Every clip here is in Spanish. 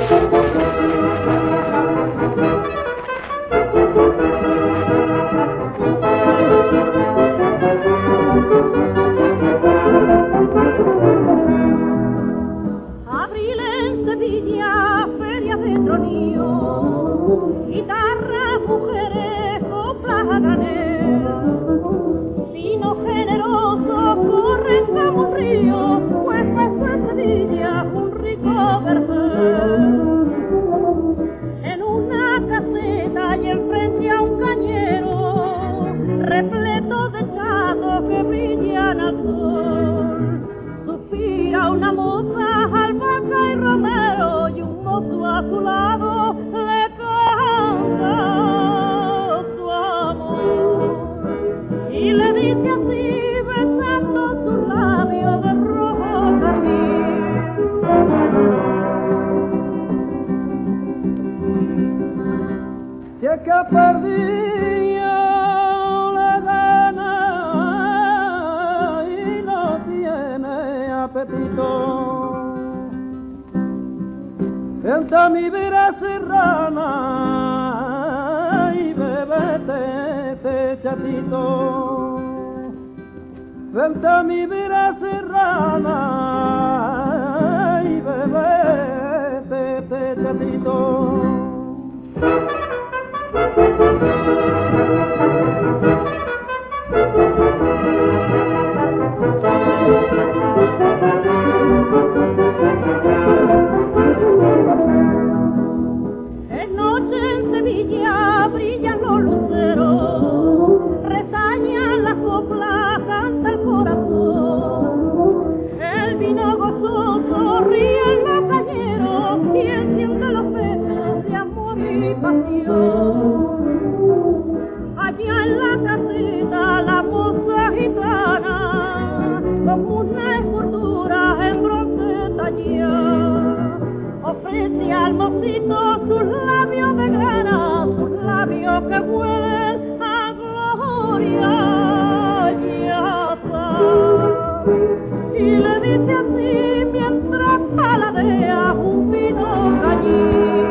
Canta mi vera serrana y bébete este chatito. Canta mi vera serrana y bébete este chatito. Es noche en Sevilla, brillan los luceros, resañan las coplas, canta el corazón. El vino gozoso ríe en los cañeros y enciende los pechos de amor y pasión. Allá en la casita la moza gitana, como una escultura en bronce tallada, ofrece al mocito sus labios de grana, sus labios que huelen a gloria y a paz. Y le dice así mientras paladea un vino cañí.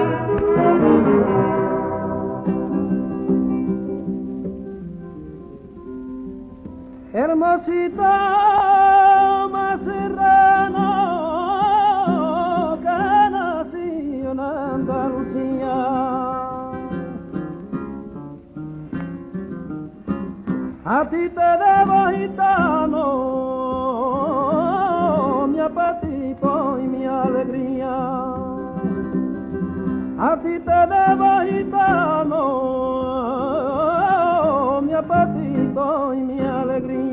Hermosita más serrana que nació en Andalucía, a ti te debo gitano mi apetito y mi alegría, a ti te debo gitano mi apetito y mi alegría.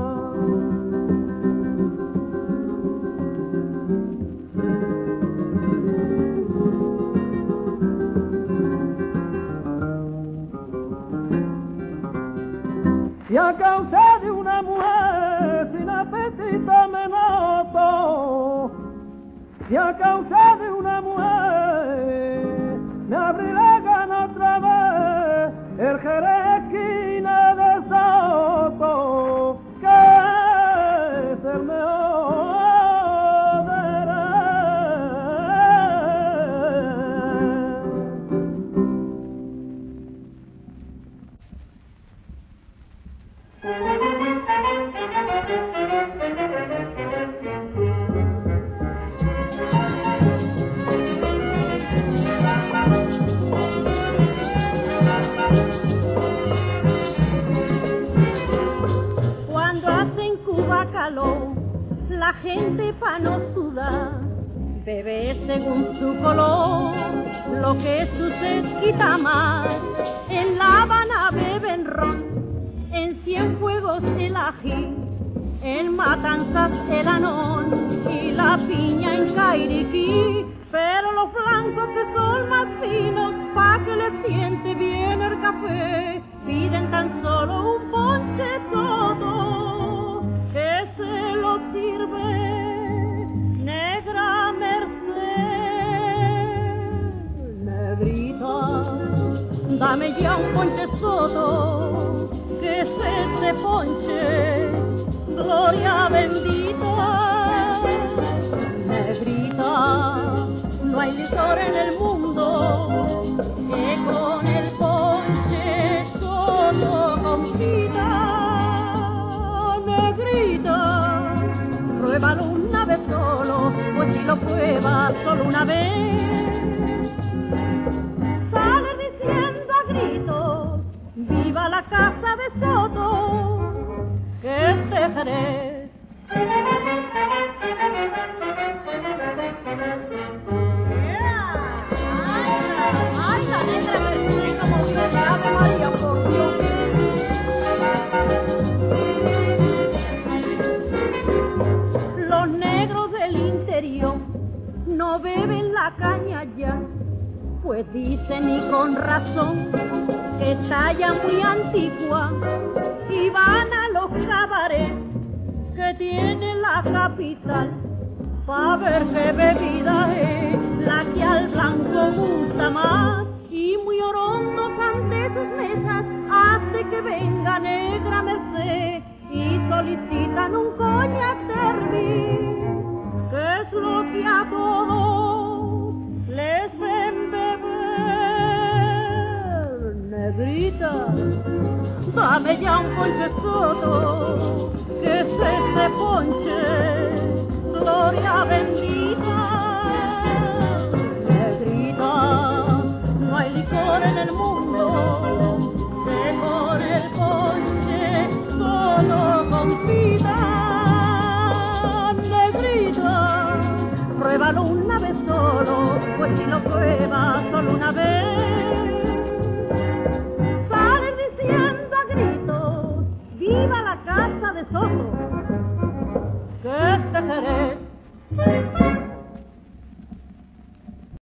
Y a causa de una mujer sin apetito me noto, y a causa de una mujer me abrí la gana otra vez, el Jerez esquina de Soto, que es el mejor de Cuando hace en Cuba calor, la gente pa' no sudar bebe según su color, lo que su sed quita más. En La Habana beben ron, en Cienfuegos el ají, en Matanzas el anón y la piña en Cairiquí. Pero los blancos que son más finos, pa' que les siente bien el café, piden tan solo un ponche soto, que se lo sirve Negra Merced. Negrita, dame ya un ponche soto, que es ese ponche, gloria bendita. Negrita, no hay licor en lo prueba solo una vez, sale diciendo a gritos, viva la casa de Soto, que este Jerez. Ay, la negra me como vive de Ave María, por Dios. Los negros del interior no beben la caña ya, pues dicen y con razón que está ya muy antigua, y van a los cabarets que tiene la capital pa' ver qué bebida es la que al blanco gusta más, y muy orondos ante sus mesas hace que venga negra merced y solicitan un coñac termi, que es lo que a todos les ven beber. Negrita, dame ya un ponche Soto, que es ese ponche, gloria bendita. Negrita, no hay licor en el mundo que con el ponche solo compita. Negrita, pruébalo una vez solo, pues si lo